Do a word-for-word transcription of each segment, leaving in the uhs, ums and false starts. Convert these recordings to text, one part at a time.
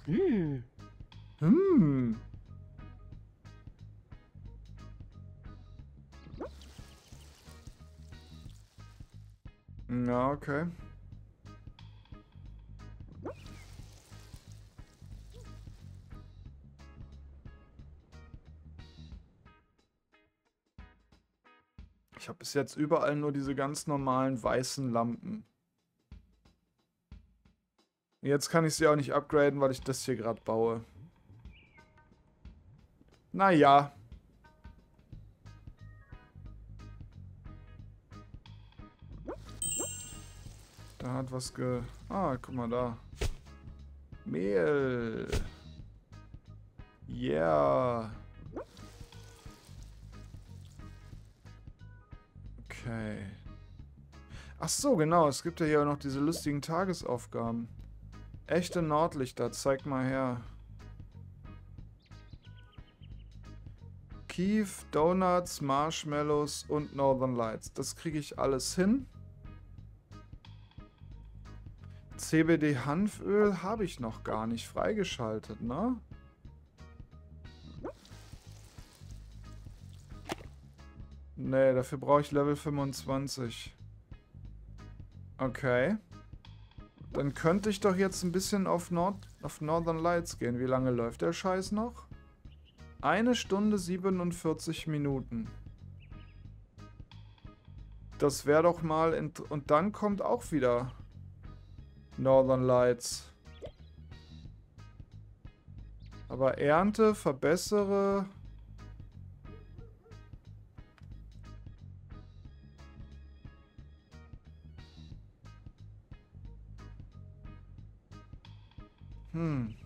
Hm. Hm. Ja, okay. Ich habe bis jetzt überall nur diese ganz normalen weißen Lampen. Jetzt kann ich sie auch nicht upgraden, weil ich das hier gerade baue. Naja. Da hat was ge... Ah, guck mal da. Mehl. Yeah. Okay. Ach so, genau. Es gibt ja hier auch noch diese lustigen Tagesaufgaben. Echte Nordlichter, zeig mal her. Keef, Donuts, Marshmallows und Northern Lights. Das kriege ich alles hin. C B D-Hanföl habe ich noch gar nicht freigeschaltet, ne? Nee, dafür brauche ich Level fünfundzwanzig. Okay. Dann könnte ich doch jetzt ein bisschen auf, Nord auf Northern Lights gehen. Wie lange läuft der Scheiß noch? Eine Stunde siebenundvierzig Minuten. Das wäre doch mal... Und dann kommt auch wieder Northern Lights. Aber Ernte, verbessere... Hm.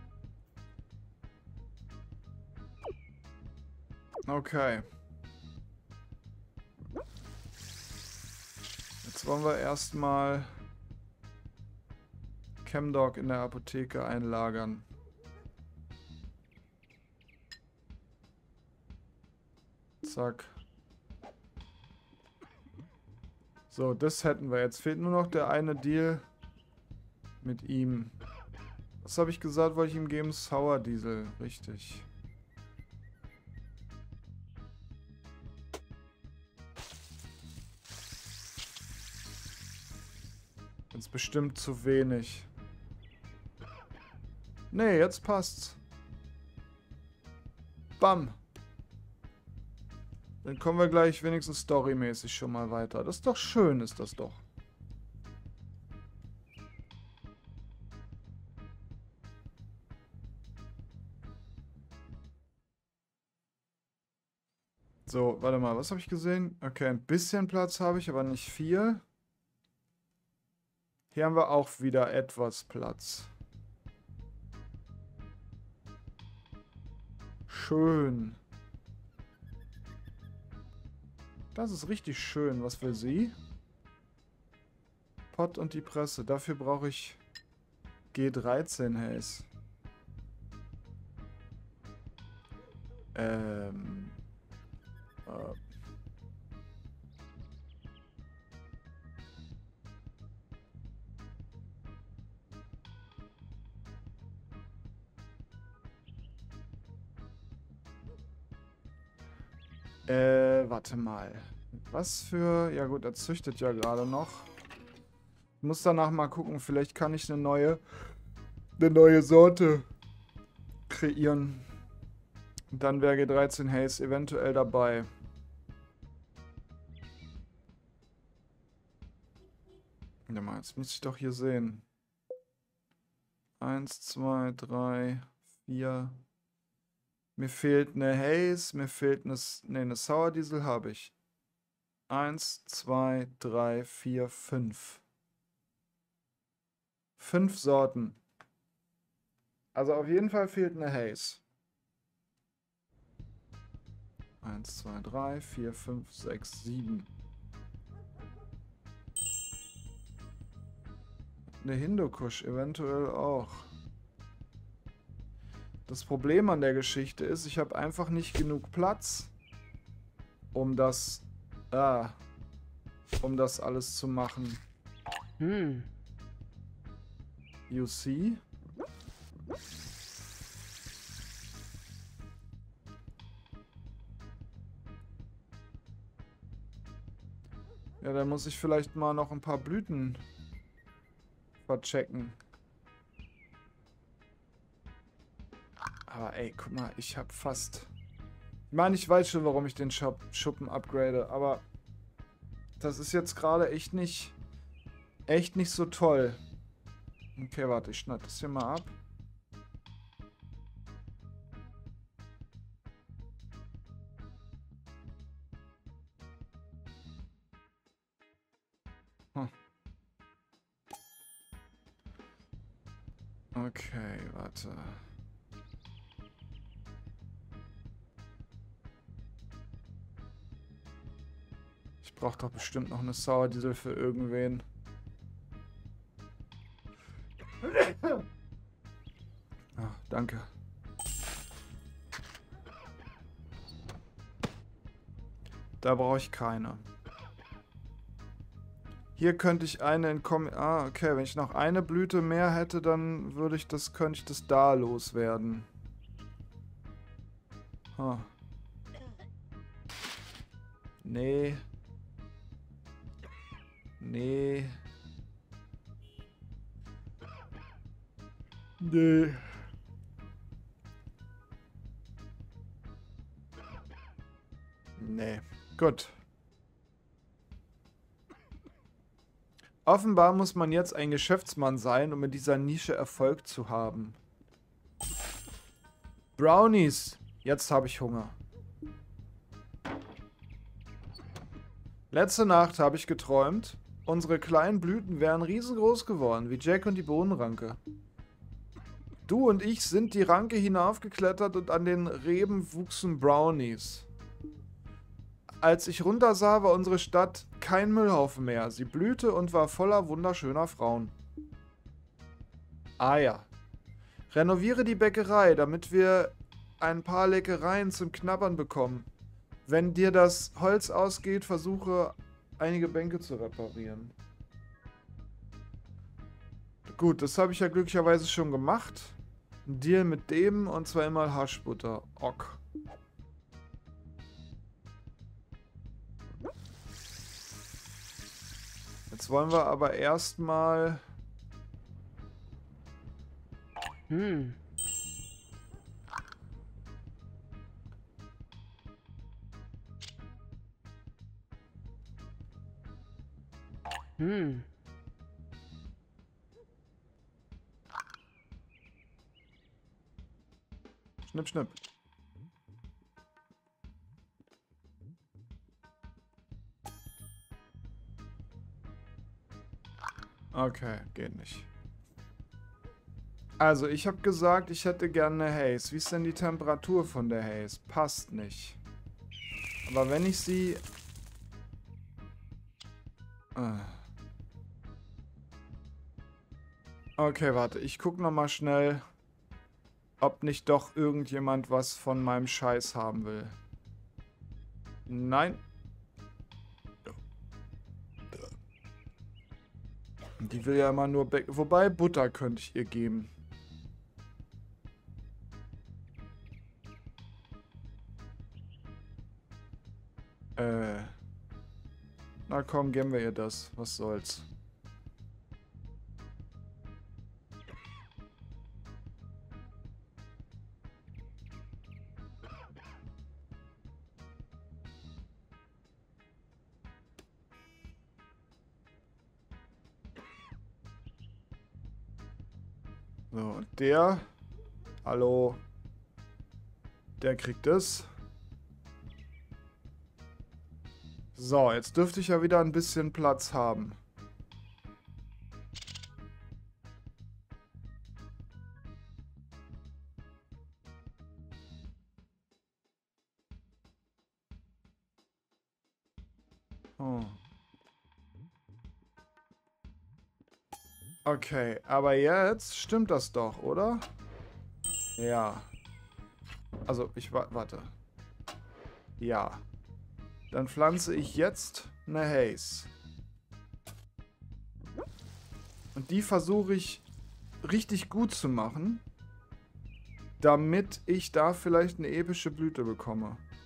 Okay. Jetzt wollen wir erstmal Chemdog in der Apotheke einlagern. Zack. So, das hätten wir. Jetzt fehlt nur noch der eine Deal mit ihm. Was habe ich gesagt, wollte ich ihm geben? Sour Diesel. Richtig. Jetzt bestimmt zu wenig. Nee, jetzt passt's. Bam. Dann kommen wir gleich wenigstens storymäßig schon mal weiter. Das ist doch schön, ist das doch. So, warte mal, was habe ich gesehen? Okay, ein bisschen Platz habe ich, aber nicht viel. Hier haben wir auch wieder etwas Platz. Schön. Das ist richtig schön. Was will sie? Pott und die Presse. Dafür brauche ich G dreizehn Haze. Ähm. Äh. Äh, warte mal. Was für... Ja gut, er züchtet ja gerade noch. Ich muss danach mal gucken. Vielleicht kann ich eine neue... eine neue Sorte kreieren. Und dann wäre G dreizehn Haze eventuell dabei. Ja mal, jetzt muss ich doch hier sehen. Eins, zwei, drei, vier... Mir fehlt eine Haze, mir fehlt eine, ne, eine Sour Diesel habe ich. Eins, zwei, drei, vier, fünf. Fünf Sorten. Also auf jeden Fall fehlt eine Haze. Eins, zwei, drei, vier, fünf, sechs, sieben. Eine Hindukusch eventuell auch. Das Problem an der Geschichte ist, ich habe einfach nicht genug Platz, um das, ah, um das alles zu machen. Hm. You see? Ja, dann muss ich vielleicht mal noch ein paar Blüten verchecken. Aber ey, guck mal, ich hab fast... Ich meine, ich weiß schon, warum ich den Shop Schuppen upgrade, aber das ist jetzt gerade echt nicht... echt nicht so toll. Okay, warte, ich schneide das hier mal ab. Hm. Okay, warte. Ich brauche doch bestimmt noch eine Sauerdiesel für irgendwen. Ach, danke. Da brauche ich keine. Hier könnte ich eine in Kom... Ah, okay. Wenn ich noch eine Blüte mehr hätte, dann würde ich das, könnte ich das da loswerden. Huh. Nee. Nee. Nee. Nee. Gut. Offenbar muss man jetzt ein Geschäftsmann sein, um in dieser Nische Erfolg zu haben. Brownies. Jetzt habe ich Hunger. Letzte Nacht habe ich geträumt, unsere kleinen Blüten wären riesengroß geworden, wie Jack und die Bohnenranke. Du und ich sind die Ranke hinaufgeklettert und an den Reben wuchsen Brownies. Als ich runtersah, war unsere Stadt kein Müllhaufen mehr. Sie blühte und war voller wunderschöner Frauen. Ah ja. Renoviere die Bäckerei, damit wir ein paar Leckereien zum Knabbern bekommen. Wenn dir das Holz ausgeht, versuche einige Bänke zu reparieren. Gut, das habe ich ja glücklicherweise schon gemacht. Ein Deal mit dem und zweimal Haschbutter. Ok. Jetzt wollen wir aber erstmal... Hm. Hm. Schnipp, schnipp. Okay, geht nicht. Also, ich habe gesagt, ich hätte gerne eine Haze. Wie ist denn die Temperatur von der Haze? Passt nicht. Aber wenn ich sie... Okay, warte. Ich gucke nochmal schnell, ob nicht doch irgendjemand was von meinem Scheiß haben will. Nein. Die will ja immer nur... Be Wobei, Butter könnte ich ihr geben. Äh. Na komm, geben wir ihr das. Was soll's. So, und der... Hallo. Der kriegt es. So, jetzt dürfte ich ja wieder ein bisschen Platz haben. Oh. Okay, aber jetzt stimmt das doch, oder? Ja. Also, ich wa warte. Ja. Dann pflanze ich jetzt eine Haze. Und die versuche ich richtig gut zu machen. damit ich da vielleicht eine epische Blüte bekomme.